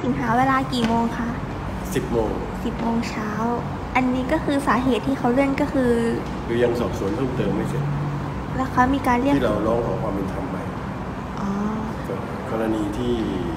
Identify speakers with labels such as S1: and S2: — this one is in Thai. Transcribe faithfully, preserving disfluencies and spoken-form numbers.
S1: สิงหาเวลากี่โมงคะ
S2: สิบโมง
S1: สิบโมงเช้าอันนี้ก็คือสาเหตุที่เขาเลื่อนก็คือ
S2: คือยังสอบสวนเพิ่มเติมไม่เสร็จ
S1: แล้วเขามีการเรียก
S2: ที่เราร้องขอความเป็นธรรมไป
S1: อ๋อก
S2: รณีที่